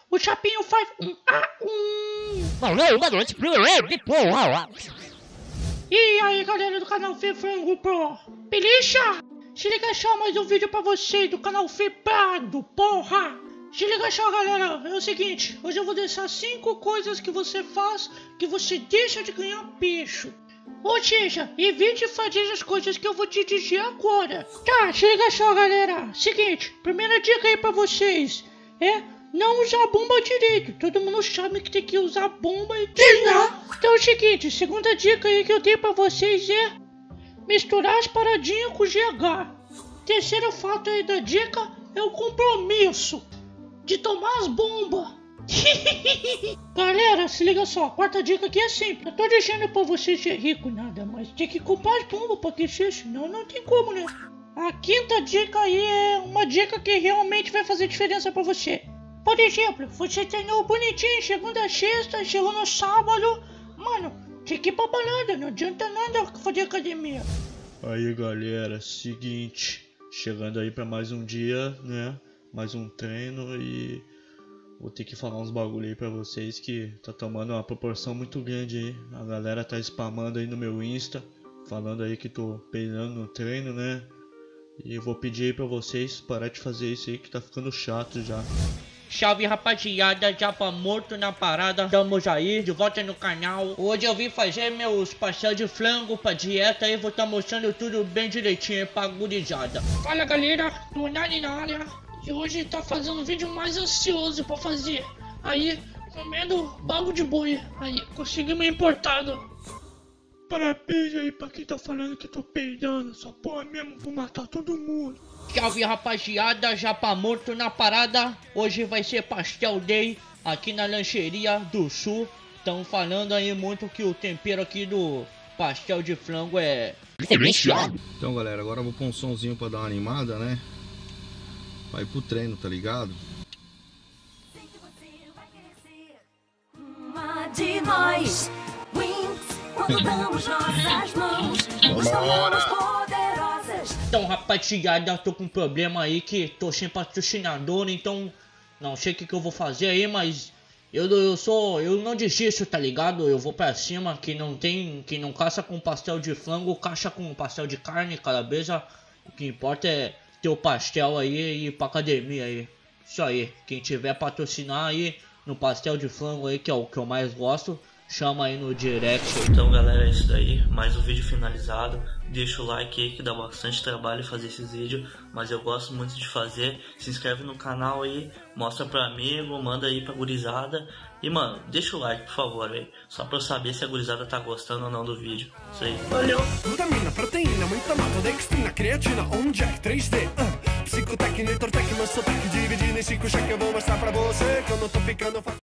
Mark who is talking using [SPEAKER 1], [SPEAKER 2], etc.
[SPEAKER 1] O Chapinho faz um E aí galera do canal Fê Frango Pro, beleza? Se liga só, mais um vídeo pra vocês do canal Fê Prado, porra! Se liga só galera, é o seguinte, hoje eu vou deixar 5 coisas que você faz que você deixa de ganhar peixe. Ou seja, evite fazer as coisas que eu vou te dizer agora. Tá, se liga só galera, seguinte, primeira dica aí pra vocês é não usar bomba direito. Todo mundo sabe que tem que usar bomba e treinar. Então é o seguinte, segunda dica aí que eu tenho pra vocês é misturar as paradinhas com GH. Terceiro fato aí da dica é o compromisso de tomar as bombas. Galera, se liga só, a quarta dica aqui é simples. Eu tô deixando pra você ser rico nada, mas tem que comprar as bombas pra aquecer, senão não tem como, né? A quinta dica aí é uma dica que realmente vai fazer diferença pra você. Por exemplo, você treinou bonitinho segunda a sexta, chegou no sábado, mano, tem que ir pra balada, não adianta nada fazer academia.
[SPEAKER 2] Aí galera, seguinte, chegando aí pra mais um dia, né, mais um treino e vou ter que falar uns bagulho aí pra vocês que tá tomando uma proporção muito grande aí. A galera tá spamando aí no meu Insta, falando aí que tô peidando no treino, né, e eu vou pedir aí pra vocês parar de fazer isso aí que tá ficando chato já.
[SPEAKER 1] Salve rapaziada, Japa morto na parada, estamos aí, de volta no canal. Hoje eu vim fazer meus pastéis de frango pra dieta e vou estar mostrando tudo bem direitinho pra gurizada. Fala galera, do Nani na área, e hoje tá fazendo um vídeo mais ansioso pra fazer. Aí, comendo bago de boi, aí, conseguimos importado. Parabéns aí pra quem tá falando que eu tô peidando, essa porra mesmo, vou matar todo mundo. Salve rapaziada, Japa morto na parada. Hoje vai ser pastel day aqui na lancheria do sul. Estão falando aí muito que o tempero aqui do pastel de frango é diferenciado.
[SPEAKER 3] Então galera, agora eu vou pôr um sonzinho pra dar uma animada, né? Vai pro treino, tá ligado?
[SPEAKER 4] Uma de nós, Winx, quando damos nossas mãos, nos tornamos poderosas.
[SPEAKER 1] Então rapaziada, tô com um problema aí que tô sem patrocinador, então não sei o que eu vou fazer aí, mas eu não desisto, tá ligado? Eu vou pra cima, quem não caça com pastel de frango, caça com pastel de carne, calabresa. O que importa é ter o pastel aí e ir pra academia aí. Isso aí, quem tiver patrocinar aí no pastel de frango aí, que é o que eu mais gosto, chama aí no direct.
[SPEAKER 5] Então galera, é isso daí, mais um vídeo finalizado. Deixa o like aí que dá bastante trabalho fazer esses vídeos, mas eu gosto muito de fazer. Se inscreve no canal aí, mostra pra amigo, manda aí pra gurizada. E mano, deixa o like por favor, véio, só pra eu saber se a gurizada tá gostando ou não do vídeo. Isso aí, valeu!
[SPEAKER 6] Glutamina, proteína, muita maltodextrina, creatina, Jack 3D, Psicotec, Nitortec, Massotec, dividindo em 5 cheque. Eu vou mostrar pra você que eu não tô ficando